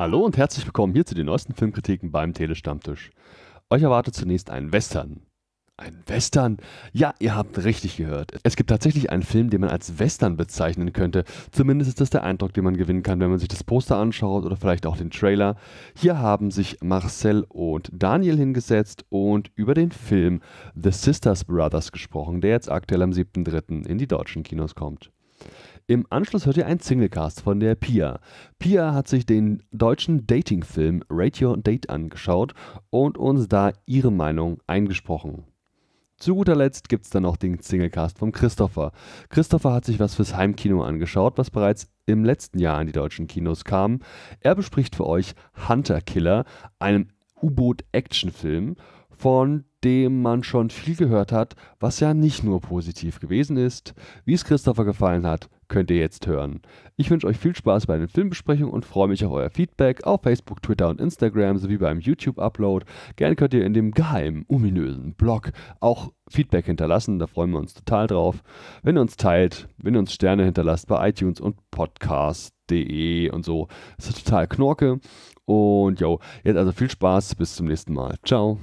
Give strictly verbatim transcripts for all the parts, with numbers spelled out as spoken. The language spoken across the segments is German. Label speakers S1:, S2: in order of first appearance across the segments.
S1: Hallo und herzlich willkommen hier zu den neuesten Filmkritiken beim Telestammtisch. Euch erwartet zunächst ein Western. Ein Western? Ja, ihr habt richtig gehört. Es gibt tatsächlich einen Film, den man als Western bezeichnen könnte. Zumindest ist das der Eindruck, den man gewinnen kann, wenn man sich das Poster anschaut oder vielleicht auch den Trailer. Hier haben sich Marcel und Daniel hingesetzt und über den Film The Sisters Brothers gesprochen, der jetzt aktuell am siebten dritten in die deutschen Kinos kommt. Im Anschluss hört ihr einen Singlecast von der Pia. Pia hat sich den deutschen Dating-Film Rate Your Date angeschaut und uns da ihre Meinung eingesprochen. Zu guter Letzt gibt es dann noch den Singlecast von Christopher. Christopher hat sich was fürs Heimkino angeschaut, was bereits im letzten Jahr in die deutschen Kinos kam. Er bespricht für euch Hunter Killer, einen U-Boot-Action-Film, von dem man schon viel gehört hat, was ja nicht nur positiv gewesen ist. Wie es Christopher gefallen hat, könnt ihr jetzt hören. Ich wünsche euch viel Spaß bei den Filmbesprechungen und freue mich auf euer Feedback auf Facebook, Twitter und Instagram sowie beim YouTube-Upload. Gerne könnt ihr in dem geheimen, ominösen Blog auch Feedback hinterlassen, da freuen wir uns total drauf. Wenn ihr uns teilt, wenn ihr uns Sterne hinterlasst bei iTunes und podcast punkt de und so. Das ist total Knorke. Und jo, jetzt also viel Spaß, bis zum nächsten Mal. Ciao.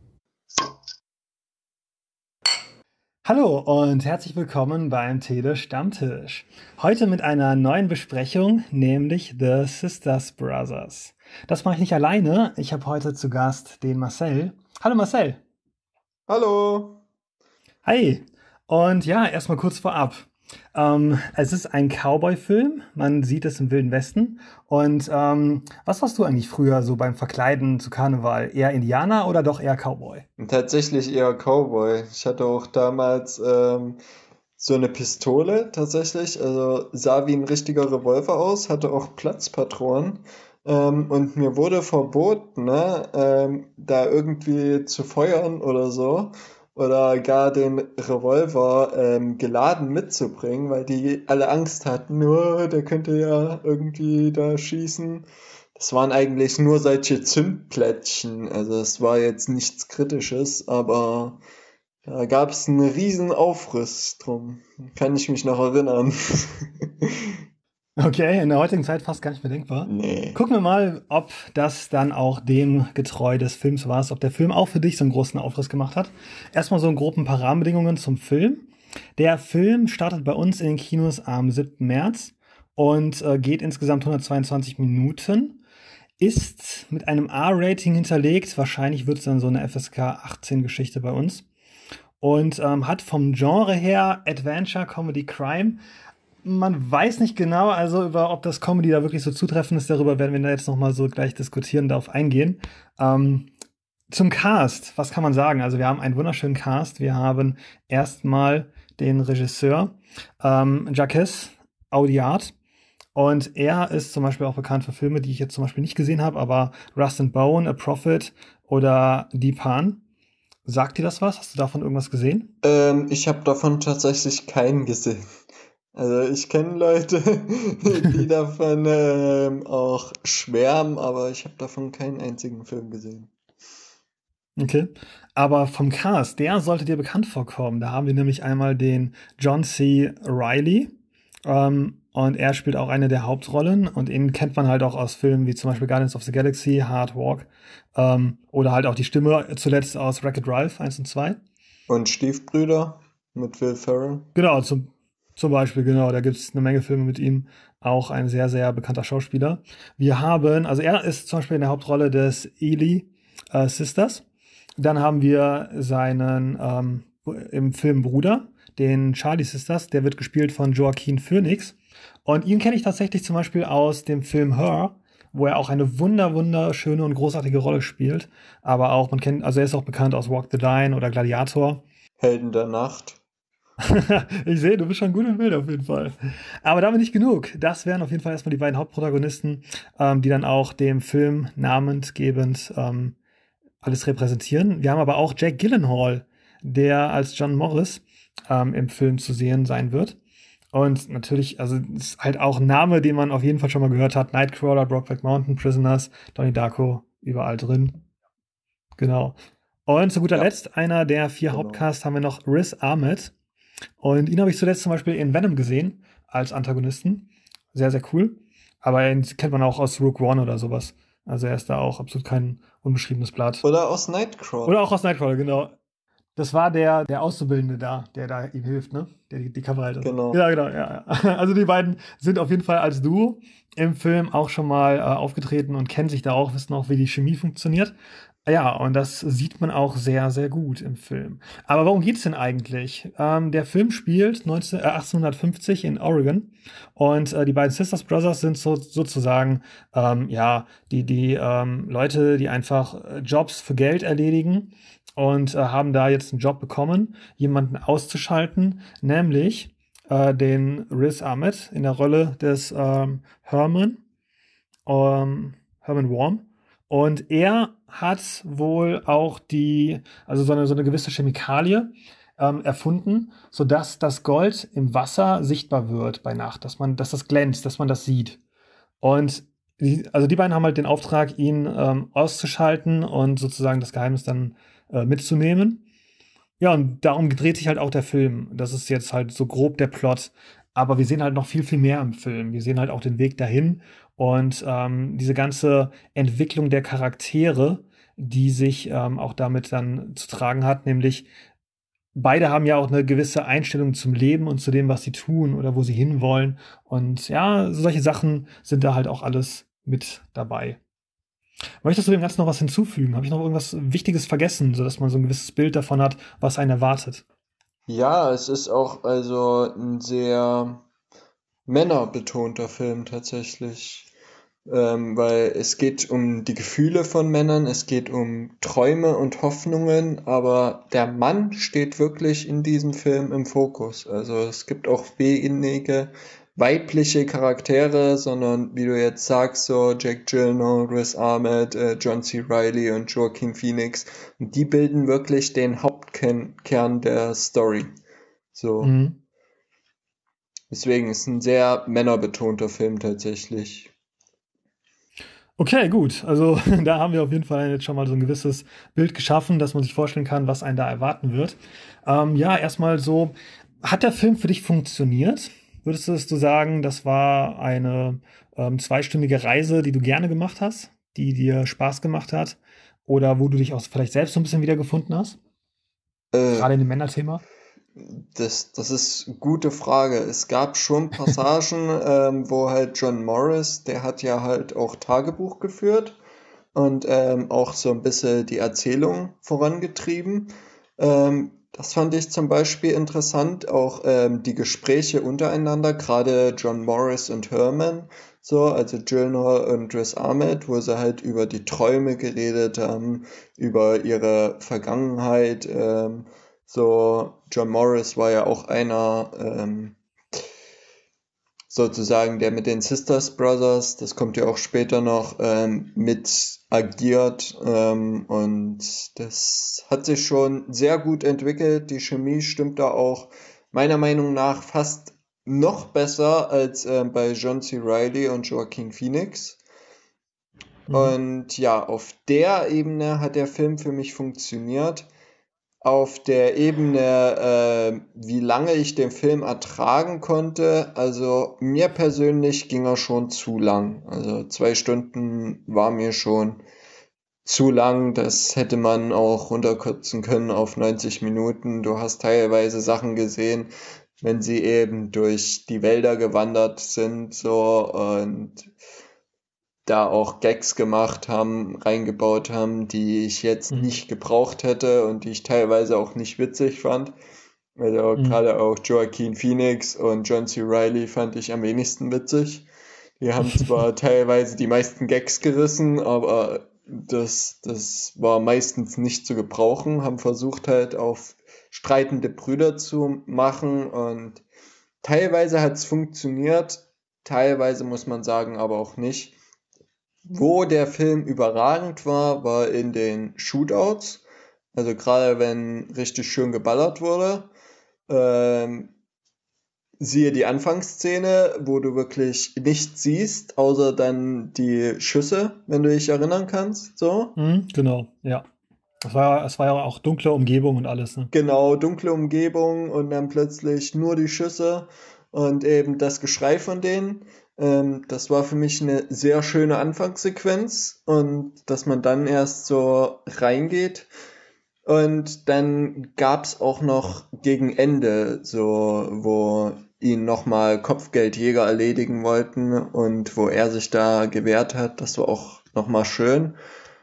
S2: Hallo und herzlich willkommen beim Telestammtisch. Heute mit einer neuen Besprechung, nämlich The Sisters Brothers. Das mache ich nicht alleine. Ich habe heute zu Gast den Marcel. Hallo Marcel.
S3: Hallo.
S2: Hi. Und ja, erstmal kurz vorab. Ähm, es ist ein Cowboy-Film. Man sieht es im Wilden Westen. Und ähm, was warst du eigentlich früher so beim Verkleiden zu Karneval? Eher Indianer oder doch eher Cowboy?
S3: Tatsächlich eher Cowboy. Ich hatte auch damals ähm, so eine Pistole tatsächlich. Also sah wie ein richtiger Revolver aus, hatte auch Platzpatronen. Ähm, und mir wurde verboten, ne, ähm, da irgendwie zu feuern oder so. Oder gar den Revolver ähm, geladen mitzubringen, weil die alle Angst hatten, oh, der könnte ja irgendwie da schießen. Das waren eigentlich nur solche Zündplättchen, also es war jetzt nichts Kritisches, aber da gab es einen riesen Aufriss drum. Kann ich mich noch erinnern.
S2: Okay, in der heutigen Zeit fast gar nicht mehr denkbar.
S3: Nee.
S2: Gucken wir mal, ob das dann auch dem getreu des Films war, ob der Film auch für dich so einen großen Aufriss gemacht hat. Erstmal so in groben paar Rahmenbedingungen zum Film. Der Film startet bei uns in den Kinos am siebten März und äh, geht insgesamt hundertzweiundzwanzig Minuten. Ist mit einem R-Rating hinterlegt. Wahrscheinlich wird es dann so eine F S K achtzehn Geschichte bei uns. Und ähm, hat vom Genre her Adventure, Comedy, Crime. Man weiß nicht genau, also über ob das Comedy da wirklich so zutreffend ist, darüber werden wir da jetzt nochmal so gleich diskutieren, darauf eingehen. Ähm, zum Cast, was kann man sagen? Also wir haben einen wunderschönen Cast. Wir haben erstmal den Regisseur ähm, Jacques Audiard. Und er ist zum Beispiel auch bekannt für Filme, die ich jetzt zum Beispiel nicht gesehen habe, aber Rust and Bone, A Prophet oder Die Pan. Sagt dir das was? Hast du davon irgendwas gesehen?
S3: Ähm, ich habe davon tatsächlich keinen gesehen. Also ich kenne Leute, die davon ähm, auch schwärmen, aber ich habe davon keinen einzigen Film gesehen.
S2: Okay, aber vom Cast, der sollte dir bekannt vorkommen. Da haben wir nämlich einmal den John C. Reilly ähm, und er spielt auch eine der Hauptrollen und ihn kennt man halt auch aus Filmen wie zum Beispiel Guardians of the Galaxy, Hard Walk ähm, oder halt auch die Stimme zuletzt aus Wreck-It Ralph eins und zwei.
S3: Und Stiefbrüder mit Will Ferrell.
S2: Genau, zum Zum Beispiel, genau, da gibt es eine Menge Filme mit ihm, auch ein sehr, sehr bekannter Schauspieler. Wir haben, also er ist zum Beispiel in der Hauptrolle des Ely äh, Sisters. Dann haben wir seinen ähm, im Film Bruder, den Charlie Sisters, der wird gespielt von Joaquin Phoenix. Und ihn kenne ich tatsächlich zum Beispiel aus dem Film Her, wo er auch eine wunder, wunderschöne und großartige Rolle spielt. Aber auch, man kennt, also er ist auch bekannt aus Walk the Line oder Gladiator.
S3: Helden der Nacht.
S2: Ich sehe, du bist schon gut im Bild auf jeden Fall. Aber damit nicht genug. Das wären auf jeden Fall erstmal die beiden Hauptprotagonisten, ähm, die dann auch dem Film namensgebend ähm, alles repräsentieren. Wir haben aber auch Jake Gyllenhaal, der als John Morris ähm, im Film zu sehen sein wird. Und natürlich, also ist halt auch ein Name, den man auf jeden Fall schon mal gehört hat. Nightcrawler, Brokeback Mountain, Prisoners, Donnie Darko, überall drin. Genau. Und zu guter ja. Letzt, einer der vier genau. Hauptcasts haben wir noch Riz Ahmed. Und ihn habe ich zuletzt zum Beispiel in Venom gesehen, als Antagonisten. Sehr, sehr cool. Aber ihn kennt man auch aus Rogue One oder sowas. Also er ist da auch absolut kein unbeschriebenes Blatt.
S3: Oder aus Nightcrawler.
S2: Oder auch aus Nightcrawler, genau. Das war der, der Auszubildende da, der da ihm hilft, ne? Der die, die Cover hält.
S3: Genau.
S2: Ja, genau, ja, ja. Also die beiden sind auf jeden Fall als Duo im Film auch schon mal äh, aufgetreten und kennen sich da auch, wissen auch, wie die Chemie funktioniert. Ja, und das sieht man auch sehr, sehr gut im Film. Aber worum geht's denn eigentlich? Ähm, der Film spielt neunzehn, äh, achtzehnhundertfünfzig in Oregon und äh, die beiden Sisters Brothers sind so, sozusagen ähm, ja die, die ähm, Leute, die einfach äh, Jobs für Geld erledigen und äh, haben da jetzt einen Job bekommen, jemanden auszuschalten, nämlich äh, den Riz Ahmed in der Rolle des ähm, Herman, ähm, Herman Worm. Und er hat wohl auch die, also so eine, so eine gewisse Chemikalie ähm, erfunden, sodass das Gold im Wasser sichtbar wird bei Nacht, dass man, dass das glänzt, dass man das sieht. Und die, also die beiden haben halt den Auftrag, ihn ähm, auszuschalten und sozusagen das Geheimnis dann äh, mitzunehmen. Ja, und darum dreht sich halt auch der Film. Das ist jetzt halt so grob der Plot. Aber wir sehen halt noch viel, viel mehr im Film. Wir sehen halt auch den Weg dahin und ähm, diese ganze Entwicklung der Charaktere, die sich ähm, auch damit dann zu tragen hat, nämlich beide haben ja auch eine gewisse Einstellung zum Leben und zu dem, was sie tun oder wo sie hinwollen. Und ja, solche Sachen sind da halt auch alles mit dabei. Möchtest du dem Ganzen noch was hinzufügen? Habe ich noch irgendwas Wichtiges vergessen, sodass man so ein gewisses Bild davon hat, was einen erwartet?
S3: Ja, es ist auch also ein sehr männerbetonter Film tatsächlich, ähm, weil es geht um die Gefühle von Männern, es geht um Träume und Hoffnungen, aber der Mann steht wirklich in diesem Film im Fokus. Also es gibt auch wenige weibliche Charaktere, sondern wie du jetzt sagst, so Jack Gyllenhaal, Riz Ahmed, äh, John C. Reilly und Joaquin Phoenix, und die bilden wirklich den Hauptkern der Story. So.
S2: Mhm.
S3: Deswegen ist ein sehr männerbetonter Film tatsächlich.
S2: Okay, gut. Also da haben wir auf jeden Fall jetzt schon mal so ein gewisses Bild geschaffen, dass man sich vorstellen kann, was einen da erwarten wird. Ähm, ja, erstmal so, hat der Film für dich funktioniert? Würdest du sagen, das war eine ähm, zweistündige Reise, die du gerne gemacht hast, die dir Spaß gemacht hat? Oder wo du dich auch vielleicht selbst so ein bisschen wiedergefunden hast?
S3: Äh,
S2: Gerade in dem Männerthema?
S3: das, das ist eine gute Frage. Es gab schon Passagen, ähm, wo halt John Morris, der hat ja halt auch Tagebuch geführt und ähm, auch so ein bisschen die Erzählung vorangetrieben. Ähm, das fand ich zum Beispiel interessant, auch ähm, die Gespräche untereinander, gerade John Morris und Herman, so, also Gyllenhaal und Riz Ahmed, wo sie halt über die Träume geredet haben, über ihre Vergangenheit. Ähm, so, John Morris war ja auch einer, ähm, sozusagen, der mit den Sisters Brothers, das kommt ja auch später noch, ähm, mit agiert, ähm, und das hat sich schon sehr gut entwickelt. Die Chemie stimmt da auch meiner Meinung nach fast noch besser als ähm, bei John C. Reilly und Joaquin Phoenix.
S2: Mhm.
S3: Und ja, auf der Ebene hat der Film für mich funktioniert. Auf der Ebene, äh, wie lange ich den Film ertragen konnte, also mir persönlich ging er schon zu lang. Also zwei Stunden war mir schon zu lang. Das hätte man auch runterkürzen können auf neunzig Minuten. Du hast teilweise Sachen gesehen, wenn sie eben durch die Wälder gewandert sind, so, und da auch Gags gemacht haben, reingebaut haben, die ich jetzt
S2: Mhm.
S3: nicht gebraucht hätte und die ich teilweise auch nicht witzig fand. Also
S2: Mhm.
S3: gerade auch Joaquin Phoenix und John C. Reilly fand ich am wenigsten witzig. Die haben zwar teilweise die meisten Gags gerissen, aber das, das war meistens nicht zu gebrauchen, haben versucht halt auf streitende Brüder zu machen und teilweise hat es funktioniert, teilweise muss man sagen, aber auch nicht. Wo der Film überragend war, war in den Shootouts. Also gerade wenn richtig schön geballert wurde. Ähm, siehe die Anfangsszene, wo du wirklich nichts siehst, außer dann die Schüsse, wenn du dich erinnern kannst. So.
S2: Mhm, genau, ja. Es war, es war ja auch dunkle Umgebung und alles, ne?
S3: Genau, dunkle Umgebung und dann plötzlich nur die Schüsse und eben das Geschrei von denen. Ähm, das war für mich eine sehr schöne Anfangssequenz und dass man dann erst so reingeht. Und dann gab's auch noch gegen Ende so, wo ihn nochmal Kopfgeldjäger erledigen wollten und wo er sich da gewehrt hat. Das war auch nochmal schön.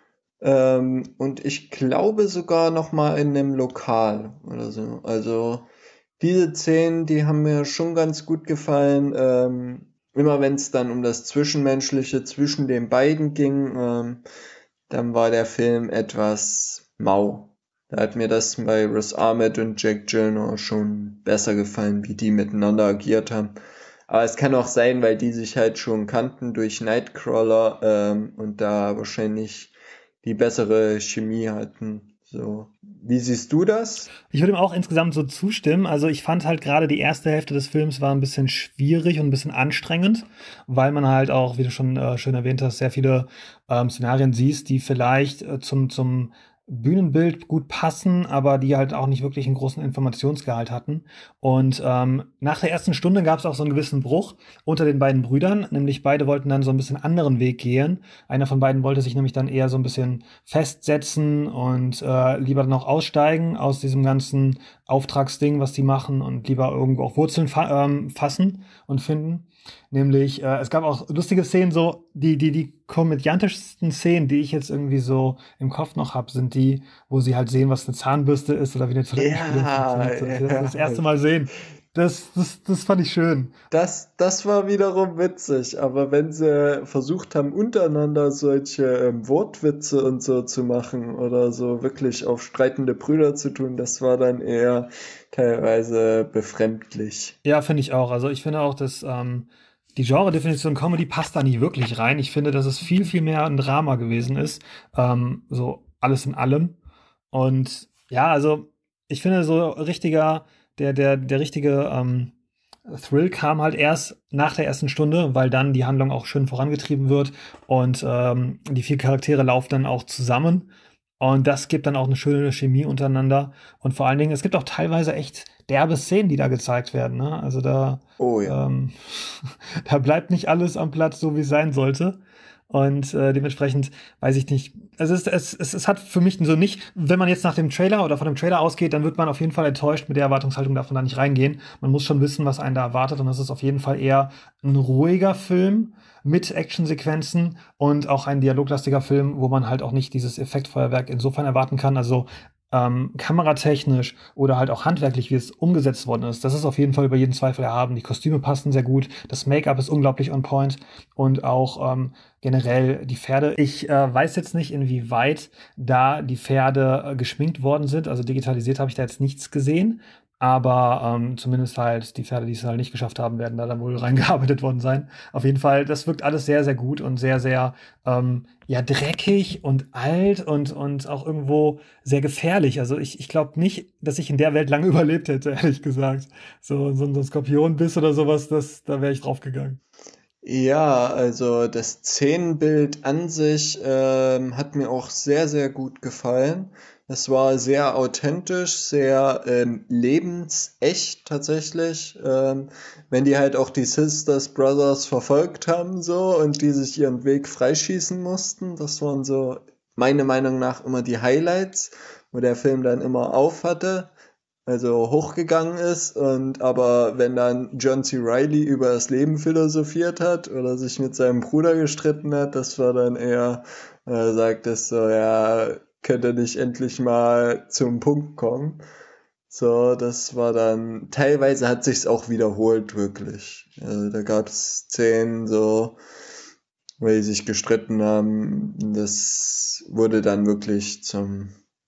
S3: Ähm, und ich glaube sogar nochmal in einem Lokal oder so. Also diese Szenen, die haben mir schon ganz gut gefallen. Ähm, immer wenn es dann um das Zwischenmenschliche zwischen den beiden ging, ähm, dann war der Film etwas mau. Da hat mir das bei Riz Ahmed und Jack Gyllenhaal schon besser gefallen, wie die miteinander agiert haben. Aber es kann auch sein, weil die sich halt schon kannten durch Nightcrawler ähm, und da wahrscheinlich die bessere Chemie hatten. So, wie siehst du das?
S2: Ich würde ihm auch insgesamt so zustimmen. Also ich fand halt gerade die erste Hälfte des Films war ein bisschen schwierig und ein bisschen anstrengend, weil man halt auch, wie du schon äh, schön erwähnt hast, sehr viele ähm, Szenarien siehst, die vielleicht äh, zum, zum Bühnenbild gut passen, aber die halt auch nicht wirklich einen großen Informationsgehalt hatten. Und ähm, nach der ersten Stunde gab es auch so einen gewissen Bruch unter den beiden Brüdern, nämlich beide wollten dann so ein bisschen anderen Weg gehen. Einer von beiden wollte sich nämlich dann eher so ein bisschen festsetzen und äh, lieber dann auch aussteigen aus diesem ganzen Auftragsding, was die machen und lieber irgendwo auch Wurzeln fa ähm, fassen und finden. Nämlich, äh, es gab auch lustige Szenen, so die, die, die komödiantischsten Szenen, die ich jetzt irgendwie so im Kopf noch habe, sind die, wo sie halt sehen, was eine Zahnbürste ist oder wie eine Toilettenspülung
S3: Ja,
S2: funktioniert. So, dass wir das das erste
S3: ja.
S2: Mal sehen. Das, das, das fand ich schön.
S3: Das, das war wiederum witzig, aber wenn sie versucht haben, untereinander solche ähm, Wortwitze und so zu machen oder so wirklich auf streitende Brüder zu tun, das war dann eher teilweise befremdlich.
S2: Ja, finde ich auch. Also ich finde auch, dass ähm, die Genre-Definition Comedy passt da nicht wirklich rein. Ich finde, dass es viel, viel mehr ein Drama gewesen ist. Ähm, so alles in allem. Und ja, also ich finde so richtiger, der, der, der richtige ähm, Thrill kam halt erst nach der ersten Stunde, weil dann die Handlung auch schön vorangetrieben wird und ähm, die vier Charaktere laufen dann auch zusammen. Und das gibt dann auch eine schöne Chemie untereinander. Und vor allen Dingen, es gibt auch teilweise echt derbe Szenen, die da gezeigt werden. Ne? Also da,
S3: Oh ja.
S2: ähm, da bleibt nicht alles am Platz, so wie es sein sollte. Und äh, dementsprechend weiß ich nicht. Also es, es, es, es hat für mich so nicht, wenn man jetzt nach dem Trailer oder von dem Trailer ausgeht, dann wird man auf jeden Fall enttäuscht. Mit der Erwartungshaltung darf man da nicht reingehen. Man muss schon wissen, was einen da erwartet. Und das ist auf jeden Fall eher ein ruhiger Film mit Actionsequenzen und auch ein dialoglastiger Film, wo man halt auch nicht dieses Effektfeuerwerk insofern erwarten kann. Also ähm, kameratechnisch oder halt auch handwerklich, wie es umgesetzt worden ist, das ist auf jeden Fall über jeden Zweifel erhaben. Die Kostüme passen sehr gut, das Make-up ist unglaublich on point und auch ähm, generell die Pferde. Ich äh, weiß jetzt nicht, inwieweit da die Pferde äh, geschminkt worden sind. Also digitalisiert habe ich da jetzt nichts gesehen. Aber ähm, zumindest halt die Pferde, die es halt nicht geschafft haben, werden da dann wohl reingearbeitet worden sein. Auf jeden Fall, das wirkt alles sehr, sehr gut und sehr, sehr ähm, ja, dreckig und alt und, und auch irgendwo sehr gefährlich. Also ich, ich glaube nicht, dass ich in der Welt lange überlebt hätte, ehrlich gesagt. So, so, so ein Skorpionbiss oder sowas, das, da wäre ich draufgegangen.
S3: Ja, also das Szenenbild an sich ähm, hat mir auch sehr, sehr gut gefallen. Es war sehr authentisch, sehr ähm, lebensecht tatsächlich. Ähm, wenn die halt auch die Sisters Brothers verfolgt haben so und die sich ihren Weg freischießen mussten, das waren so meiner Meinung nach immer die Highlights, wo der Film dann immer auf hatte, also hochgegangen ist und aber wenn dann John C. Reilly über das Leben philosophiert hat oder sich mit seinem Bruder gestritten hat, das war dann eher, äh, sagt es so, ja, könnte nicht endlich mal zum Punkt kommen. So, das war dann, teilweise hat sich's auch wiederholt, wirklich. Also, da gab's Szenen so, weil die sich gestritten haben, das wurde dann wirklich zum,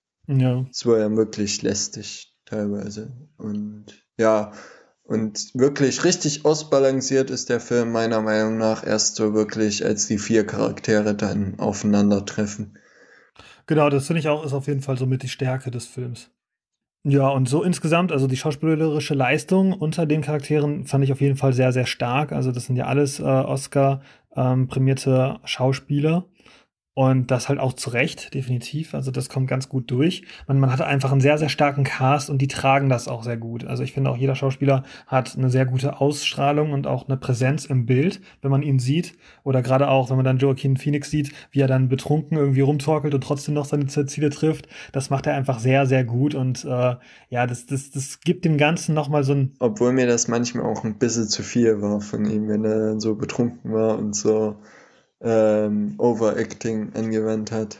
S2: Ja.
S3: es war ja wirklich lästig teilweise. Und ja, und wirklich richtig ausbalanciert ist der Film meiner Meinung nach erst so wirklich, als die vier Charaktere dann aufeinandertreffen.
S2: Genau, das finde ich auch, ist auf jeden Fall so mit die Stärke des Films. Ja, und so insgesamt, also die schauspielerische Leistung unter den Charakteren fand ich auf jeden Fall sehr, sehr stark. Also das sind ja alles äh, Oscar ähm, prämierte Schauspieler. Und das halt auch zu Recht, definitiv. Also das kommt ganz gut durch. Man, man hatte einfach einen sehr, sehr starken Cast und die tragen das auch sehr gut. Also ich finde auch, jeder Schauspieler hat eine sehr gute Ausstrahlung und auch eine Präsenz im Bild, wenn man ihn sieht. Oder gerade auch, wenn man dann Joaquin Phoenix sieht, wie er dann betrunken irgendwie rumtorkelt und trotzdem noch seine Ziele trifft. Das macht er einfach sehr, sehr gut. Und äh, ja, das, das, das gibt dem Ganzen nochmal so ein.
S3: Obwohl mir das manchmal auch ein bisschen zu viel war von ihm, wenn er dann so betrunken war und so ähm, Overacting angewandt hat.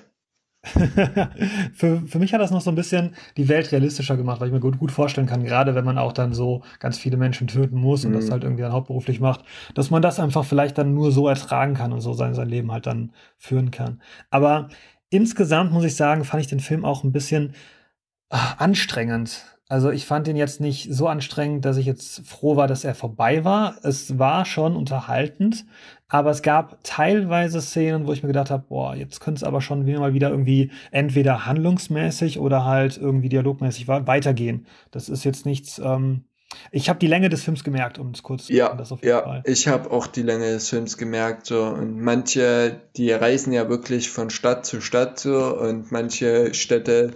S2: für, für mich hat das noch so ein bisschen die Welt realistischer gemacht, weil ich mir gut, gut vorstellen kann, gerade wenn man auch dann so ganz viele Menschen töten muss und das
S3: Mhm.
S2: halt irgendwie dann hauptberuflich macht, dass man das einfach vielleicht dann nur so ertragen kann und so sein, sein Leben halt dann führen kann. Aber insgesamt muss ich sagen, fand ich den Film auch ein bisschen ah, anstrengend. Also ich fand ihn jetzt nicht so anstrengend, dass ich jetzt froh war, dass er vorbei war. Es war schon unterhaltend, aber es gab teilweise Szenen, wo ich mir gedacht habe, boah, jetzt könnte es aber schon wieder mal wieder irgendwie entweder handlungsmäßig oder halt irgendwie dialogmäßig wa- weitergehen. Das ist jetzt nichts. Ähm ich habe die Länge des Films gemerkt, um es kurz zu sagen,
S3: Ja,
S2: das auf jeden
S3: ja,
S2: Fall.
S3: ich habe auch die Länge des Films gemerkt, so, und manche, die reisen ja wirklich von Stadt zu Stadt, so, und manche Städte,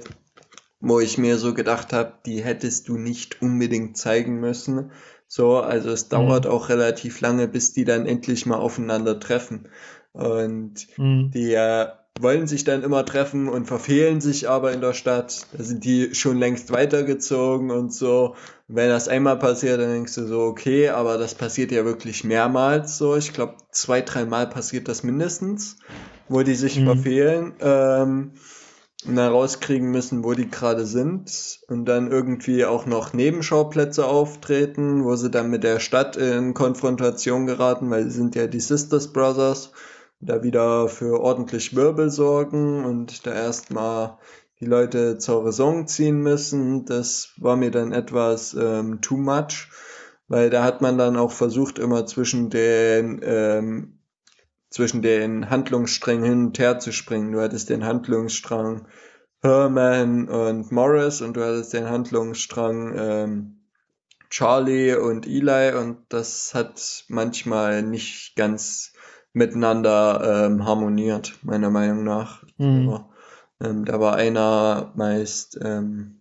S3: wo ich mir so gedacht habe, die hättest du nicht unbedingt zeigen müssen, so, also es dauert
S2: Mhm.
S3: auch relativ lange, bis die dann endlich mal aufeinander treffen, und
S2: Mhm.
S3: die äh, wollen sich dann immer treffen und verfehlen sich aber in der Stadt, da sind die schon längst weitergezogen und so. Wenn das einmal passiert, dann denkst du so, okay, aber das passiert ja wirklich mehrmals so. Ich glaube, zwei, dreimal passiert das mindestens, wo die sich
S2: Mhm.
S3: verfehlen ähm, und dann rauskriegen müssen, wo die gerade sind und dann irgendwie auch noch Nebenschauplätze auftreten, wo sie dann mit der Stadt in Konfrontation geraten, weil sie sind ja die Sisters Brothers, da wieder für ordentlich Wirbel sorgen und da erstmal die Leute zur Raison ziehen müssen. Das war mir dann etwas ähm, too much, weil da hat man dann auch versucht, immer zwischen den ähm, zwischen den Handlungssträngen hin und her zu springen. Du hattest den Handlungsstrang Herman und Morris und du hattest den Handlungsstrang ähm, Charlie und Eli und das hat manchmal nicht ganz miteinander ähm, harmoniert, meiner Meinung nach.
S2: Mhm.
S3: So, ähm, da war einer meist ähm,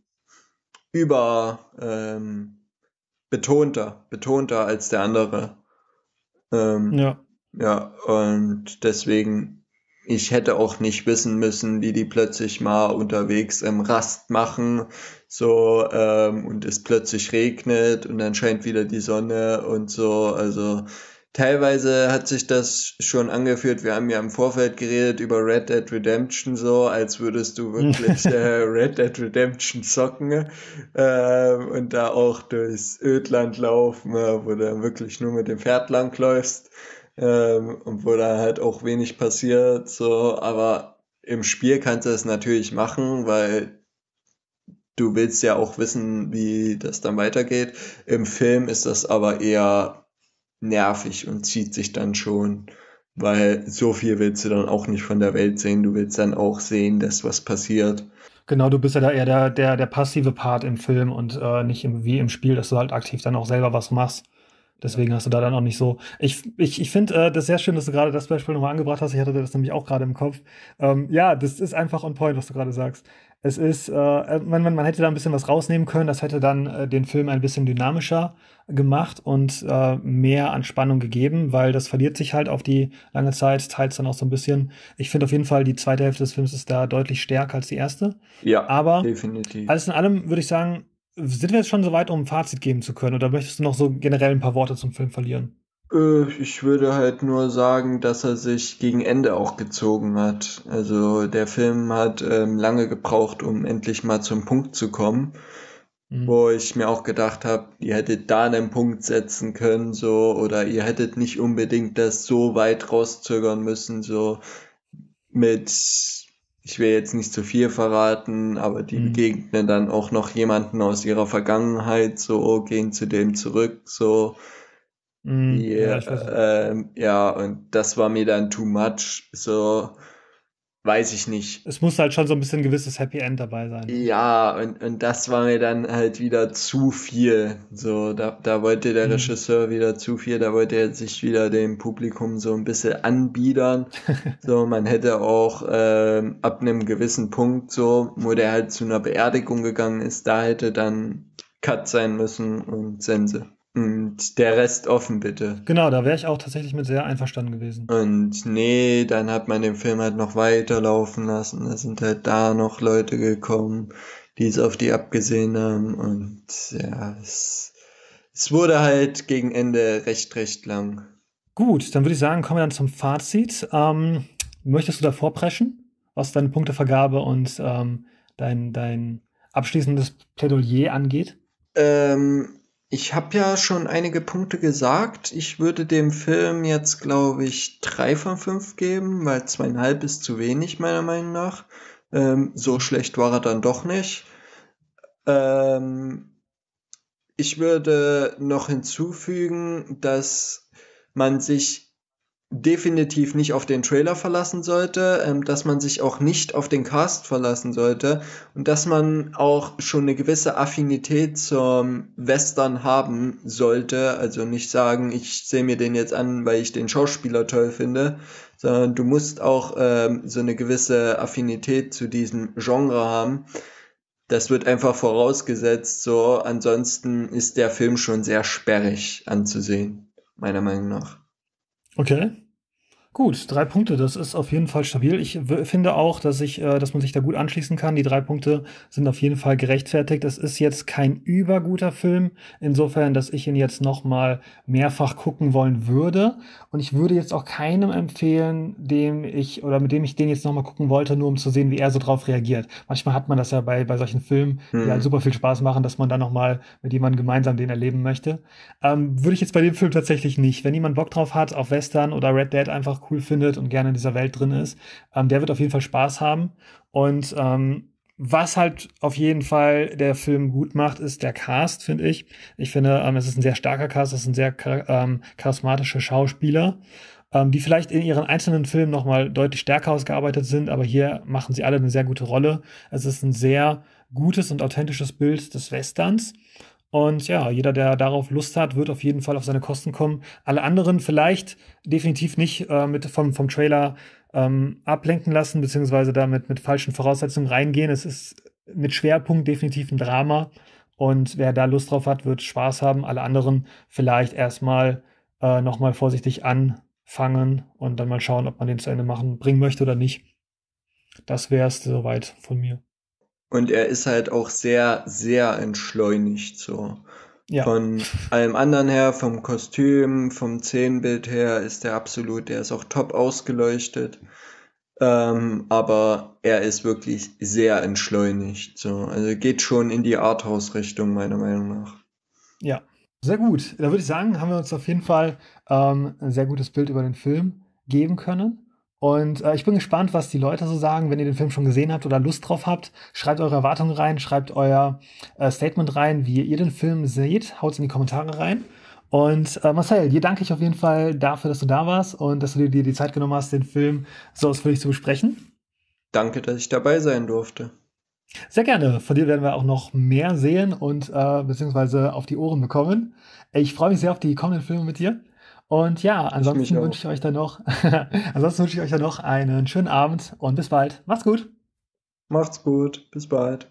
S3: über ähm, betonter, betonter als der andere. Ähm,
S2: Ja.
S3: ja, und deswegen, ich hätte auch nicht wissen müssen, wie die plötzlich mal unterwegs im Rast machen, so, ähm, und es plötzlich regnet und dann scheint wieder die Sonne und so. Also teilweise hat sich das schon angefühlt, wir haben ja im Vorfeld geredet über Red Dead Redemption so, als würdest du wirklich äh, Red Dead Redemption zocken ähm, und da auch durchs Ödland laufen, äh, wo du dann wirklich nur mit dem Pferd langläufst ähm, und wo da halt auch wenig passiert, so, aber im Spiel kannst du es natürlich machen, weil du willst ja auch wissen, wie das dann weitergeht. Im Film ist das aber eher nervig und zieht sich dann schon, weil so viel willst du dann auch nicht von der Welt sehen. Du willst dann auch sehen, dass was passiert.
S2: Genau, du bist ja da eher der, der, der passive Part im Film und äh, nicht im, wie im Spiel, dass du halt aktiv dann auch selber was machst. Deswegen hast du da dann auch nicht so. Ich, ich, ich finde äh, das sehr schön, dass du gerade das Beispiel nochmal angebracht hast. Ich hatte das nämlich auch gerade im Kopf. Ähm, ja, das ist einfach on point, was du gerade sagst. Es ist, äh, man, man, man hätte da ein bisschen was rausnehmen können. Das hätte dann äh, den Film ein bisschen dynamischer gemacht und äh, mehr an Spannung gegeben, weil das verliert sich halt auf die lange Zeit, teils dann auch so ein bisschen. Ich finde auf jeden Fall, die zweite Hälfte des Films ist da deutlich stärker als die erste.
S3: Ja,
S2: Aber
S3: definitiv.
S2: alles in allem würde ich sagen, sind wir jetzt schon so weit, um ein Fazit geben zu können? Oder möchtest du noch so generell ein paar Worte zum Film verlieren?
S3: Äh, ich würde halt nur sagen, dass er sich gegen Ende auch gezogen hat. Also der Film hat ähm, lange gebraucht, um endlich mal zum Punkt zu kommen,
S2: Mhm.
S3: wo ich mir auch gedacht habe, ihr hättet da einen Punkt setzen können, so, oder ihr hättet nicht unbedingt das so weit rauszögern müssen, so mit, ich will jetzt nicht zu viel verraten, aber die
S2: Mhm.
S3: begegnen dann auch noch jemanden aus ihrer Vergangenheit, so, gehen zu dem zurück, so.
S2: Mhm.
S3: Die,
S2: Ja, ich weiß.
S3: ähm, ja, und das war mir dann too much. So, weiß ich nicht.
S2: Es muss halt schon so ein bisschen ein gewisses Happy End dabei sein.
S3: Ja, und, und das war mir dann halt wieder zu viel. So, da, da wollte der
S2: Mhm.
S3: Regisseur wieder zu viel, da wollte er sich wieder dem Publikum so ein bisschen anbiedern. So, man hätte auch ähm, ab einem gewissen Punkt, so, wo der halt zu einer Beerdigung gegangen ist, da hätte dann Cut sein müssen und Sense. Und der Rest offen, bitte.
S2: Genau, da wäre ich auch tatsächlich mit sehr einverstanden gewesen.
S3: Und nee, dann hat man den Film halt noch weiterlaufen lassen. Da sind halt da noch Leute gekommen, die es auf die abgesehen haben. Und ja, es, es wurde halt gegen Ende recht, recht lang.
S2: Gut, dann würde ich sagen, kommen wir dann zum Fazit. Ähm, möchtest du da vorpreschen, was deine Punktevergabe und ähm, dein, dein abschließendes Plädoyer angeht?
S3: Ähm, ich habe ja schon einige Punkte gesagt. Ich würde dem Film jetzt, glaube ich, drei von fünf geben, weil zweieinhalb ist zu wenig, meiner Meinung nach. Ähm, so schlecht war er dann doch nicht. Ähm, ich würde noch hinzufügen, dass man sich definitiv nicht auf den Trailer verlassen sollte, ähm, dass man sich auch nicht auf den Cast verlassen sollte und dass man auch schon eine gewisse Affinität zum Western haben sollte. Also nicht sagen, ich sehe mir den jetzt an, weil ich den Schauspieler toll finde, sondern du musst auch ähm, so eine gewisse Affinität zu diesem Genre haben. Das wird einfach vorausgesetzt, so. Ansonsten ist der Film schon sehr sperrig anzusehen, meiner Meinung nach.
S2: Okay. Gut, drei Punkte, das ist auf jeden Fall stabil. Ich w- finde auch, dass ich, äh, dass man sich da gut anschließen kann. Die drei Punkte sind auf jeden Fall gerechtfertigt. Es ist jetzt kein überguter Film, insofern, dass ich ihn jetzt noch mal mehrfach gucken wollen würde. Und ich würde jetzt auch keinem empfehlen, dem ich oder mit dem ich den jetzt noch mal gucken wollte, nur um zu sehen, wie er so drauf reagiert. Manchmal hat man das ja bei bei solchen Filmen, die
S3: Hm.
S2: halt super viel Spaß machen, dass man dann noch mal mit jemandem gemeinsam den erleben möchte. Ähm, würde ich jetzt bei dem Film tatsächlich nicht. Wenn jemand Bock drauf hat, auf Western oder Red Dead einfach cool findet und gerne in dieser Welt drin ist, ähm, der wird auf jeden Fall Spaß haben. Und ähm, was halt auf jeden Fall der Film gut macht, ist der Cast, finde ich. Ich finde, ähm, es ist ein sehr starker Cast, es sind sehr char- ähm, charismatische Schauspieler, ähm, die vielleicht in ihren einzelnen Filmen noch mal deutlich stärker ausgearbeitet sind, aber hier machen sie alle eine sehr gute Rolle. Es ist ein sehr gutes und authentisches Bild des Westerns. Und ja, jeder, der darauf Lust hat, wird auf jeden Fall auf seine Kosten kommen. Alle anderen vielleicht definitiv nicht äh, mit vom, vom Trailer ähm, ablenken lassen, beziehungsweise damit mit falschen Voraussetzungen reingehen. Es ist mit Schwerpunkt definitiv ein Drama. Und wer da Lust drauf hat, wird Spaß haben. Alle anderen vielleicht erstmal äh, nochmal vorsichtig anfangen und dann mal schauen, ob man den zu Ende machen, bringen möchte oder nicht. Das wäre es soweit von mir.
S3: Und er ist halt auch sehr, sehr entschleunigt, so.
S2: Ja.
S3: Von allem anderen her, vom Kostüm, vom Szenenbild her ist der absolut, der ist auch top ausgeleuchtet. Ähm, aber er ist wirklich sehr entschleunigt, so. Also geht schon in die Arthouse-Richtung, meiner Meinung nach.
S2: Ja, sehr gut. Da würde ich sagen, haben wir uns auf jeden Fall ähm, ein sehr gutes Bild über den Film geben können. Und äh, ich bin gespannt, was die Leute so sagen, wenn ihr den Film schon gesehen habt oder Lust drauf habt. Schreibt eure Erwartungen rein, schreibt euer äh, Statement rein, wie ihr den Film seht. Haut es in die Kommentare rein. Und äh, Marcel, dir danke ich auf jeden Fall dafür, dass du da warst und dass du dir die Zeit genommen hast, den Film so ausführlich zu besprechen.
S3: Danke, dass ich dabei sein durfte.
S2: Sehr gerne. Von dir werden wir auch noch mehr sehen und äh, beziehungsweise auf die Ohren bekommen. Ich freue mich sehr auf die kommenden Filme mit dir. Und ja, ansonsten
S3: auch.
S2: wünsche ich euch dann noch, ansonsten wünsche ich euch dann noch einen schönen Abend und bis bald. Macht's gut.
S3: Macht's gut. Bis bald.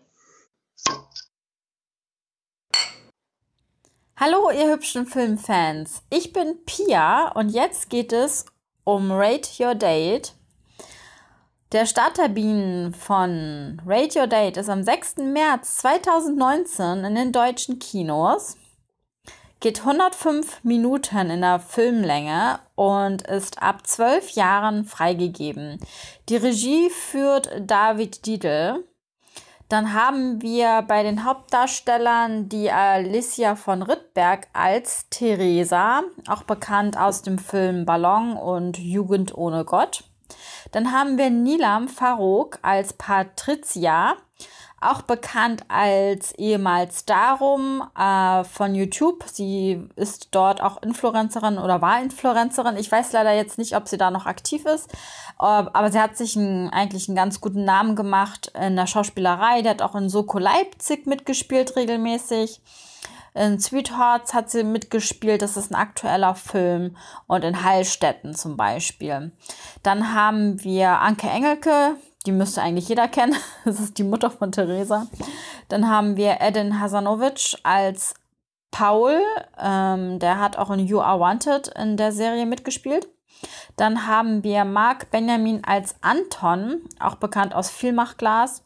S4: Hallo, ihr hübschen Filmfans. Ich bin Pia und jetzt geht es um Rate Your Date. Der Starttermin von Rate Your Date ist am sechsten März zweitausendneunzehn in den deutschen Kinos. Geht hundertfünf Minuten in der Filmlänge und ist ab zwölf Jahren freigegeben. Die Regie führt David Diedl. Dann haben wir bei den Hauptdarstellern die Alicia von Rittberg als Theresa, auch bekannt aus dem Film Ballon und Jugend ohne Gott. Dann haben wir Nilam Farouk als Patricia, auch bekannt als ehemals Darum äh, von YouTube. Sie ist dort auch Influencerin oder war Influencerin. Ich weiß leider jetzt nicht, ob sie da noch aktiv ist, äh, aber sie hat sich einen, eigentlich einen ganz guten Namen gemacht in der Schauspielerei. Die hat auch in Soko Leipzig mitgespielt regelmäßig. In Sweethearts hat sie mitgespielt, das ist ein aktueller Film. Und in Heilstätten zum Beispiel. Dann haben wir Anke Engelke, die müsste eigentlich jeder kennen. Das ist die Mutter von Theresa. Dann haben wir Edin Hasanovic als Paul. Ähm, der hat auch in You Are Wanted in der Serie mitgespielt. Dann haben wir Marc Benjamin als Anton, auch bekannt aus Vielmachglas.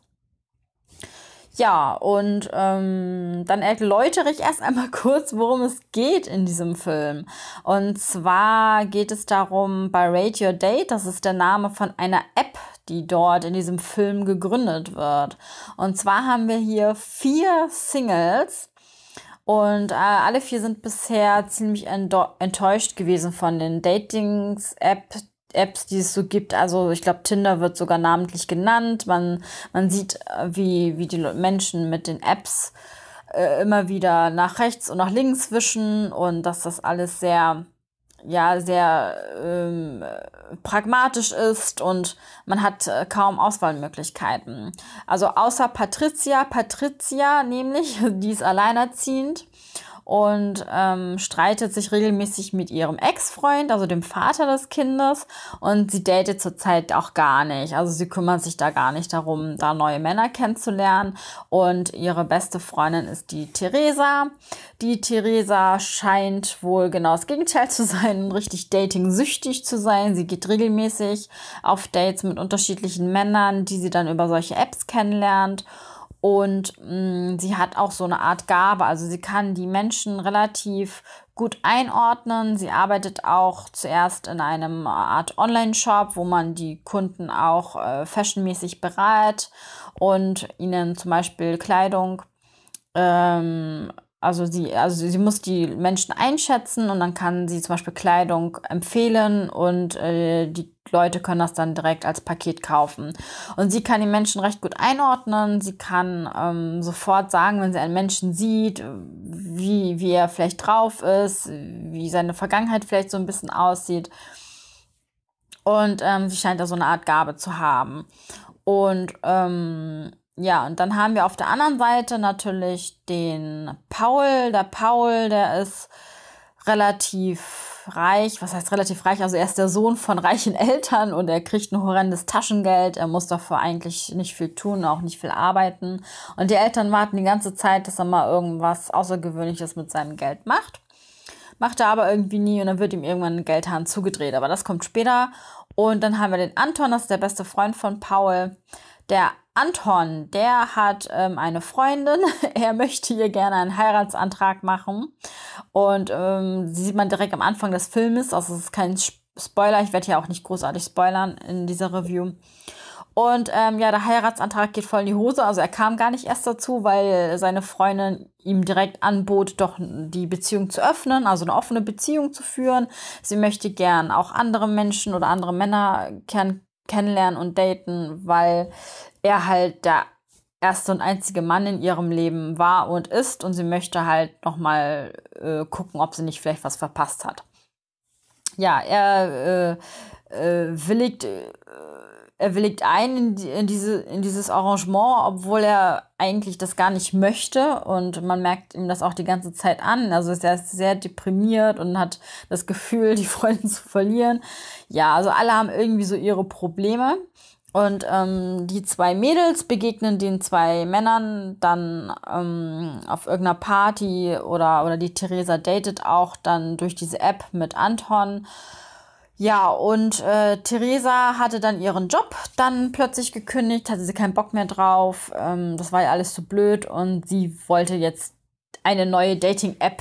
S4: Ja, und ähm, dann erläutere ich erst einmal kurz, worum es geht in diesem Film. Und zwar geht es darum, bei Rate Your Date, das ist der Name von einer App, die dort in diesem Film gegründet wird. Und zwar haben wir hier vier Singles und äh, alle vier sind bisher ziemlich enttäuscht gewesen von den Datings-Apps, Apps, die es so gibt. Also ich glaube, Tinder wird sogar namentlich genannt. Man, man sieht, wie, wie die Menschen mit den Apps äh, immer wieder nach rechts und nach links wischen und dass das alles sehr, ja, sehr ähm, pragmatisch ist und man hat äh, kaum Auswahlmöglichkeiten. Also außer Patricia, Patricia nämlich, die ist alleinerziehend und ähm, streitet sich regelmäßig mit ihrem Ex-Freund, also dem Vater des Kindes. Und sie datet zurzeit auch gar nicht. Also sie kümmert sich da gar nicht darum, da neue Männer kennenzulernen. Und ihre beste Freundin ist die Theresa. Die Theresa scheint wohl genau das Gegenteil zu sein und richtig dating-süchtig zu sein. Sie geht regelmäßig auf Dates mit unterschiedlichen Männern, die sie dann über solche Apps kennenlernt. Und mh, sie hat auch so eine Art Gabe, also sie kann die Menschen relativ gut einordnen. Sie arbeitet auch zuerst in einem Art Online-Shop, wo man die Kunden auch äh, fashionmäßig berät und ihnen zum Beispiel Kleidung, ähm, also sie, also sie muss die Menschen einschätzen und dann kann sie zum Beispiel Kleidung empfehlen und äh, die Leute können das dann direkt als Paket kaufen. Und sie kann die Menschen recht gut einordnen. Sie kann ähm, sofort sagen, wenn sie einen Menschen sieht, wie, wie er vielleicht drauf ist, wie seine Vergangenheit vielleicht so ein bisschen aussieht. Und ähm, sie scheint da so eine Art Gabe zu haben. Und ähm, ja, und dann haben wir auf der anderen Seite natürlich den Paul. Der Paul, der ist relativ reich. Was heißt relativ reich? Also er ist der Sohn von reichen Eltern und er kriegt ein horrendes Taschengeld. Er muss dafür eigentlich nicht viel tun, auch nicht viel arbeiten. Und die Eltern warten die ganze Zeit, dass er mal irgendwas Außergewöhnliches mit seinem Geld macht. Macht er aber irgendwie nie und dann wird ihm irgendwann ein Geldhahn zugedreht. Aber das kommt später. Und dann haben wir den Anton, das ist der beste Freund von Paul. Der Anton, der hat ähm, eine Freundin, er möchte ihr gerne einen Heiratsantrag machen und ähm, sie sieht man direkt am Anfang des Filmes, also es ist kein Spoiler, ich werde hier auch nicht großartig spoilern in dieser Review. Und ähm, ja, der Heiratsantrag geht voll in die Hose, also er kam gar nicht erst dazu, weil seine Freundin ihm direkt anbot, doch die Beziehung zu öffnen, also eine offene Beziehung zu führen. Sie möchte gern auch andere Menschen oder andere Männer kenn- kennenlernen und daten, weil er halt der erste und einzige Mann in ihrem Leben war und ist und sie möchte halt nochmal äh, gucken, ob sie nicht vielleicht was verpasst hat. Ja, er äh, äh, willigt, äh, er willigt ein in, die, in, diese, in dieses Arrangement, obwohl er eigentlich das gar nicht möchte und man merkt ihm das auch die ganze Zeit an. Also er ist sehr deprimiert und hat das Gefühl, die Freundin zu verlieren. Ja, also alle haben irgendwie so ihre Probleme. Und ähm, die zwei Mädels begegnen den zwei Männern dann ähm, auf irgendeiner Party oder, oder die Theresa datet auch dann durch diese App mit Anton. Ja, und äh, Theresa hatte dann ihren Job dann plötzlich gekündigt, hatte sie keinen Bock mehr drauf. Ähm, das war ja alles so blöd und sie wollte jetzt eine neue Dating-App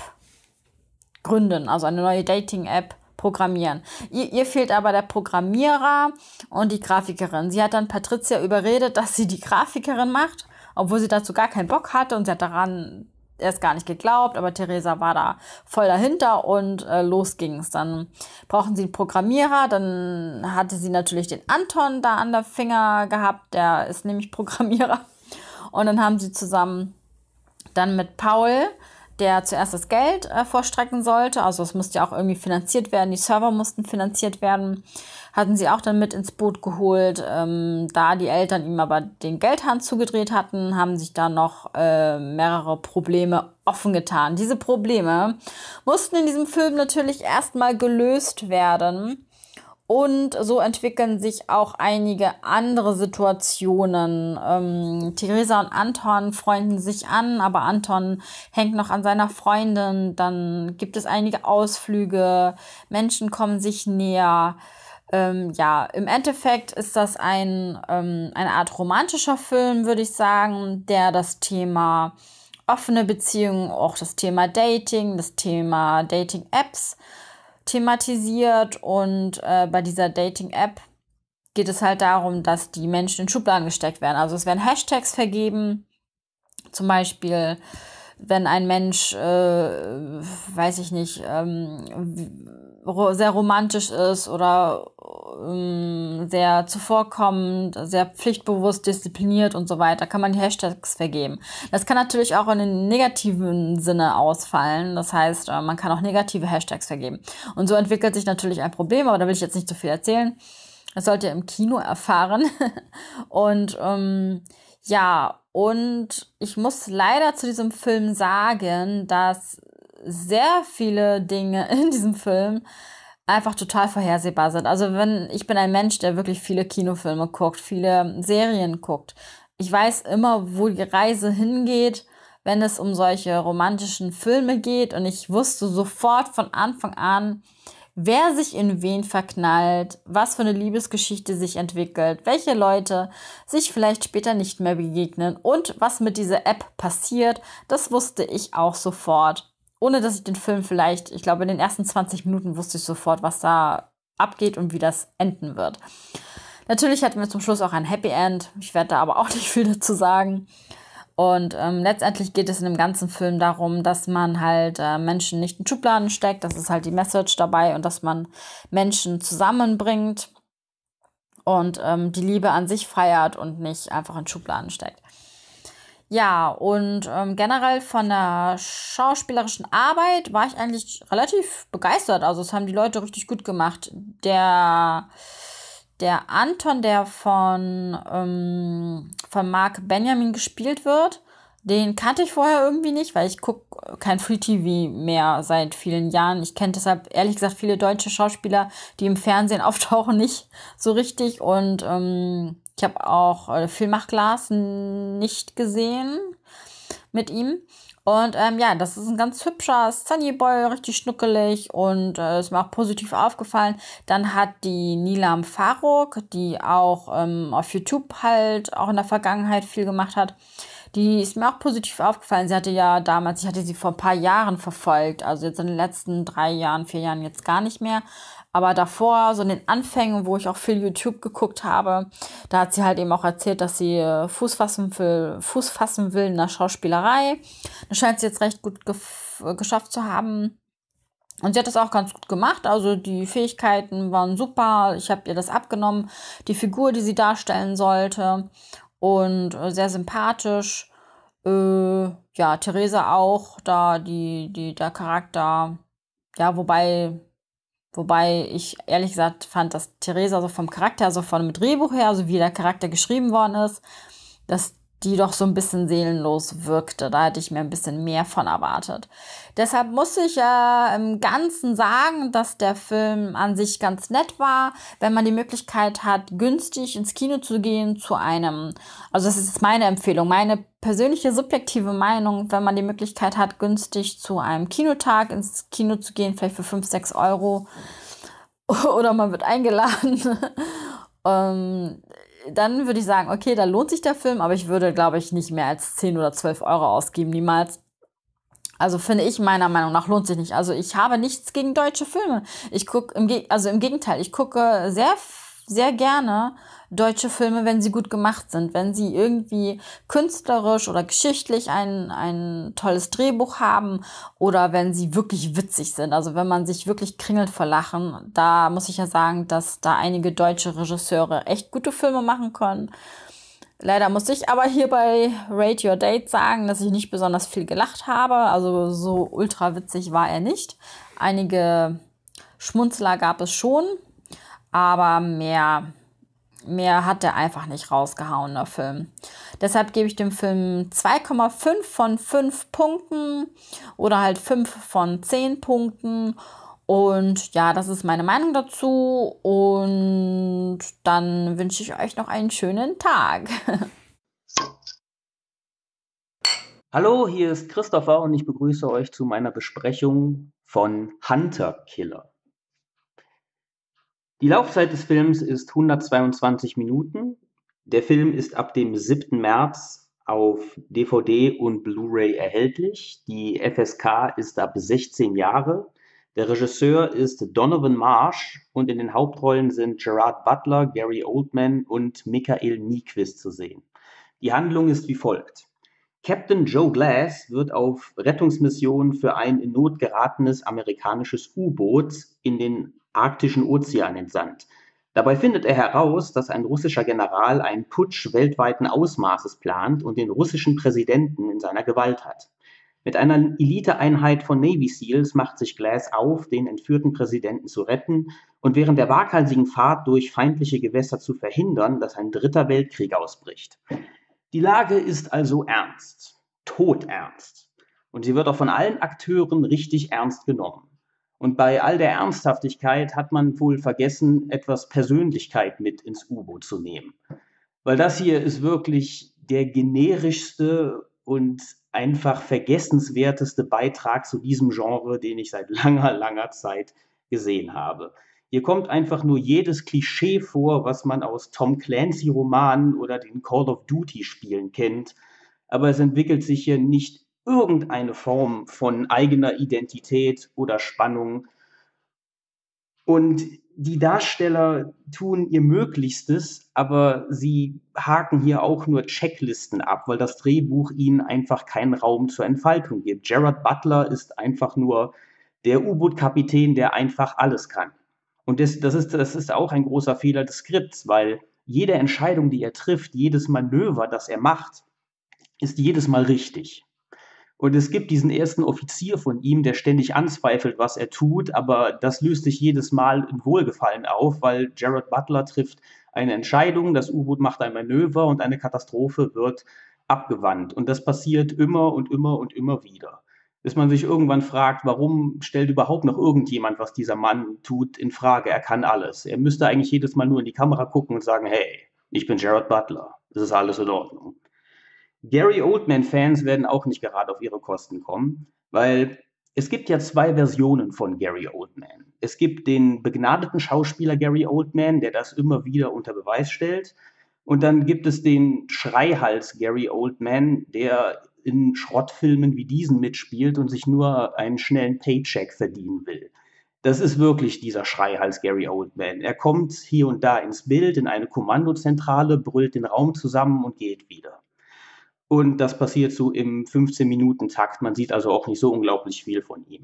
S4: gründen, also eine neue Dating-App programmieren. Ihr, ihr fehlt aber der Programmierer und die Grafikerin. Sie hat dann Patricia überredet, dass sie die Grafikerin macht, obwohl sie dazu gar keinen Bock hatte und sie hat daran erst gar nicht geglaubt, aber Theresa war da voll dahinter und äh, los ging's. Dann brauchen sie einen Programmierer, dann hatte sie natürlich den Anton da an der Finger gehabt, der ist nämlich Programmierer. Und dann haben sie zusammen dann mit Paul, der zuerst das Geld äh, vorstrecken sollte, also es musste ja auch irgendwie finanziert werden, die Server mussten finanziert werden, hatten sie auch dann mit ins Boot geholt. Ähm, da die Eltern ihm aber den Geldhahn zugedreht hatten, haben sich da noch äh, mehrere Probleme offen getan. Diese Probleme mussten in diesem Film natürlich erstmal gelöst werden. Und so entwickeln sich auch einige andere Situationen. Ähm, Theresa und Anton freunden sich an, aber Anton hängt noch an seiner Freundin. Dann gibt es einige Ausflüge, Menschen kommen sich näher. Ähm, ja, im Endeffekt ist das ein, ähm, eine Art romantischer Film, würde ich sagen, der das Thema offene Beziehungen, auch das Thema Dating, das Thema Dating-Apps thematisiert. Und äh, bei dieser Dating-App geht es halt darum, dass die Menschen in Schubladen gesteckt werden. Also es werden Hashtags vergeben, zum Beispiel wenn ein Mensch, äh, weiß ich nicht, ähm, sehr romantisch ist oder ähm, sehr zuvorkommend, sehr pflichtbewusst, diszipliniert und so weiter, kann man die Hashtags vergeben. Das kann natürlich auch in den negativen Sinne ausfallen. Das heißt, äh, man kann auch negative Hashtags vergeben. Und so entwickelt sich natürlich ein Problem, aber da will ich jetzt nicht so viel erzählen. Das sollt ihr im Kino erfahren. Und ähm, ja, und ich muss leider zu diesem Film sagen, dass sehr viele Dinge in diesem Film einfach total vorhersehbar sind. Also wenn ich bin ein Mensch, der wirklich viele Kinofilme guckt, viele Serien guckt. Ich weiß immer, wo die Reise hingeht, wenn es um solche romantischen Filme geht. Und ich wusste sofort von Anfang an, wer sich in wen verknallt, was für eine Liebesgeschichte sich entwickelt, welche Leute sich vielleicht später nicht mehr begegnen und was mit dieser App passiert, das wusste ich auch sofort. Ohne dass ich den Film vielleicht, ich glaube in den ersten zwanzig Minuten wusste ich sofort, was da abgeht und wie das enden wird. Natürlich hatten wir zum Schluss auch ein Happy End. Ich werde da aber auch nicht viel dazu sagen. Und ähm, letztendlich geht es in dem ganzen Film darum, dass man halt äh, Menschen nicht in Schubladen steckt. Das ist halt die Message dabei und dass man Menschen zusammenbringt und ähm, die Liebe an sich feiert und nicht einfach in Schubladen steckt. Ja, und ähm, generell von der schauspielerischen Arbeit war ich eigentlich relativ begeistert. Also es haben die Leute richtig gut gemacht. Der... Der Anton, der von, ähm, von Mark Benjamin gespielt wird, den kannte ich vorher irgendwie nicht, weil ich gucke kein Free-T V mehr seit vielen Jahren. Ich kenne deshalb ehrlich gesagt viele deutsche Schauspieler, die im Fernsehen auftauchen, nicht so richtig. Und ähm, ich habe auch äh, Film nach Glas nicht gesehen mit ihm. Und ähm, ja, das ist ein ganz hübscher Sunny Boy, richtig schnuckelig und äh, ist mir auch positiv aufgefallen. Dann hat die Nilam Faruk, die auch ähm, auf YouTube halt auch in der Vergangenheit viel gemacht hat, die ist mir auch positiv aufgefallen. Sie hatte ja damals, ich hatte sie vor ein paar Jahren verfolgt, also jetzt in den letzten drei Jahren, vier Jahren jetzt gar nicht mehr. Aber davor, so in den Anfängen, wo ich auch viel YouTube geguckt habe, da hat sie halt eben auch erzählt, dass sie Fuß fassen will, Fuß fassen will in der Schauspielerei. Das scheint sie jetzt recht gut gef- geschafft zu haben. Und sie hat das auch ganz gut gemacht. Also die Fähigkeiten waren super. Ich habe ihr das abgenommen, die Figur, die sie darstellen sollte. Und äh, sehr sympathisch. Äh, ja, Theresa auch, da die, die, der Charakter, ja, wobei... Wobei ich ehrlich gesagt fand, dass Theresa so vom Charakter, so von dem Drehbuch her, so wie der Charakter geschrieben worden ist, dass die doch so ein bisschen seelenlos wirkte. Da hätte ich mir ein bisschen mehr von erwartet. Deshalb muss ich äh, im Ganzen sagen, dass der Film an sich ganz nett war, wenn man die Möglichkeit hat, günstig ins Kino zu gehen zu einem, also das ist meine Empfehlung, meine persönliche subjektive Meinung, wenn man die Möglichkeit hat, günstig zu einem Kinotag ins Kino zu gehen, vielleicht für fünf, sechs Euro oder man wird eingeladen, ähm, dann würde ich sagen, okay, da lohnt sich der Film, aber ich würde, glaube ich, nicht mehr als zehn oder zwölf Euro ausgeben, niemals. Also finde ich meiner Meinung nach lohnt sich nicht. Also ich habe nichts gegen deutsche Filme. Ich gucke, im Ge- also im Gegenteil, ich gucke sehr, sehr gerne deutsche Filme, wenn sie gut gemacht sind, wenn sie irgendwie künstlerisch oder geschichtlich ein, ein tolles Drehbuch haben oder wenn sie wirklich witzig sind. Also wenn man sich wirklich kringelt vor Lachen, da muss ich ja sagen, dass da einige deutsche Regisseure echt gute Filme machen können. Leider musste ich aber hier bei Rate Your Date sagen, dass ich nicht besonders viel gelacht habe. Also so ultra witzig war er nicht. Einige Schmunzler gab es schon, aber mehr, mehr hat er einfach nicht rausgehauen, der Film. Deshalb gebe ich dem Film zwei Komma fünf von fünf Punkten oder halt fünf von zehn Punkten. Und ja, das ist meine Meinung dazu. Und dann wünsche ich euch noch einen schönen Tag.
S5: Hallo, hier ist Christopher und ich begrüße euch zu meiner Besprechung von Hunter Killer. Die Laufzeit des Films ist hundertzweiundzwanzig Minuten. Der Film ist ab dem siebten März auf D V D und Blu-ray erhältlich. Die F S K ist ab sechzehn Jahre. Der Regisseur ist Donovan Marsh und in den Hauptrollen sind Gerard Butler, Gary Oldman und Michael Nyqvist zu sehen. Die Handlung ist wie folgt. Captain Joe Glass wird auf Rettungsmission für ein in Not geratenes amerikanisches U-Boot in den arktischen Ozean entsandt. Dabei findet er heraus, dass ein russischer General einen Putsch weltweiten Ausmaßes plant und den russischen Präsidenten in seiner Gewalt hat. Mit einer Eliteeinheit von Navy Seals macht sich Glass auf, den entführten Präsidenten zu retten und während der waghalsigen Fahrt durch feindliche Gewässer zu verhindern, dass ein dritter Weltkrieg ausbricht. Die Lage ist also ernst, todernst. Und sie wird auch von allen Akteuren richtig ernst genommen. Und bei all der Ernsthaftigkeit hat man wohl vergessen, etwas Persönlichkeit mit ins U-Boot zu nehmen. Weil das hier ist wirklich der generischste und einfach vergessenswerteste Beitrag zu diesem Genre, den ich seit langer, langer Zeit gesehen habe. Hier kommt einfach nur jedes Klischee vor, was man aus Tom Clancy-Romanen oder den Call of Duty-Spielen kennt. Aber es entwickelt sich hier nicht irgendeine Form von eigener Identität oder Spannung. Und die Darsteller tun ihr Möglichstes, aber sie haken hier auch nur Checklisten ab, weil das Drehbuch ihnen einfach keinen Raum zur Entfaltung gibt. Gerard Butler ist einfach nur der U-Boot-Kapitän, der einfach alles kann. Und das, das, ist, das ist auch ein großer Fehler des Skripts, weil jede Entscheidung, die er trifft, jedes Manöver, das er macht, ist jedes Mal richtig. Und es gibt diesen ersten Offizier von ihm, der ständig anzweifelt, was er tut, aber das löst sich jedes Mal in Wohlgefallen auf, weil Gerard Butler trifft eine Entscheidung, das U-Boot macht ein Manöver und eine Katastrophe wird abgewandt. Und das passiert immer und immer und immer wieder. Bis man sich irgendwann fragt, warum stellt überhaupt noch irgendjemand, was dieser Mann tut, in Frage? Er kann alles. Er müsste eigentlich jedes Mal nur in die Kamera gucken und sagen, hey, ich bin Gerard Butler, das ist alles in Ordnung. Gary Oldman-Fans werden auch nicht gerade auf ihre Kosten kommen, weil es gibt ja zwei Versionen von Gary Oldman. Es gibt den begnadeten Schauspieler Gary Oldman, der das immer wieder unter Beweis stellt. Und dann gibt es den Schreihals Gary Oldman, der in Schrottfilmen wie diesen mitspielt und sich nur einen schnellen Paycheck verdienen will. Das ist wirklich dieser Schreihals Gary Oldman. Er kommt hier und da ins Bild, in eine Kommandozentrale, brüllt den Raum zusammen und geht wieder. Und das passiert so im fünfzehn-Minuten-Takt. Man sieht also auch nicht so unglaublich viel von ihm.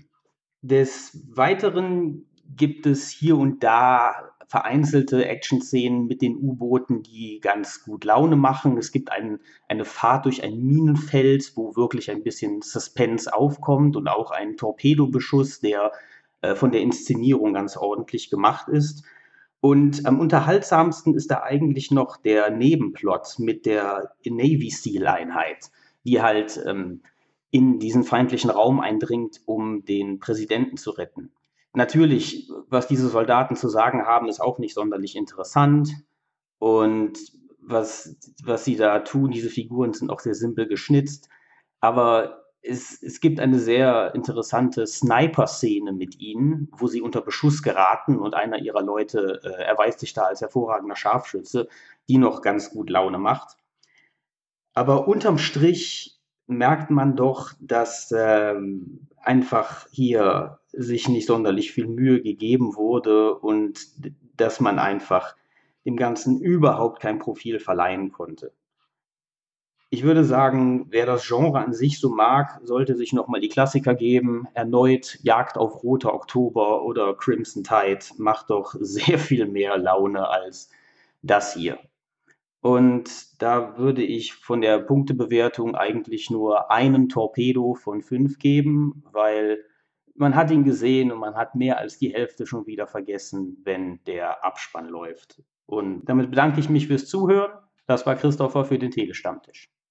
S5: Des Weiteren gibt es hier und da vereinzelte Action-Szenen mit den U-Booten, die ganz gut Laune machen. Es gibt ein, eine Fahrt durch ein Minenfeld, wo wirklich ein bisschen Suspense aufkommt und auch ein Torpedobeschuss, der äh, von der Inszenierung ganz ordentlich gemacht ist. Und am unterhaltsamsten ist da eigentlich noch der Nebenplot mit der Navy Seal-Einheit, die halt ähm, in diesen feindlichen Raum eindringt, um den Präsidenten zu retten. Natürlich, was diese Soldaten zu sagen haben, ist auch nicht sonderlich interessant. Und was, was sie da tun, diese Figuren sind auch sehr simpel geschnitzt. Aber es, es gibt eine sehr interessante Sniper-Szene mit ihnen, wo sie unter Beschuss geraten und einer ihrer Leute äh, erweist sich da als hervorragender Scharfschütze, die noch ganz gut Laune macht. Aber unterm Strich merkt man doch, dass ähm, einfach hier sich nicht sonderlich viel Mühe gegeben wurde und dass man einfach dem Ganzen überhaupt kein Profil verleihen konnte. Ich würde sagen, wer das Genre an sich so mag, sollte sich nochmal die Klassiker geben. Erneut Jagd auf Roter Oktober oder Crimson Tide macht doch sehr viel mehr Laune als das hier. Und da würde ich von der Punktebewertung eigentlich nur einen Torpedo von fünf geben, weil man hat ihn gesehen und man hat mehr als die Hälfte schon wieder vergessen, wenn der Abspann läuft. Und damit bedanke ich mich fürs Zuhören. Das war Christopher für den Telestammtisch.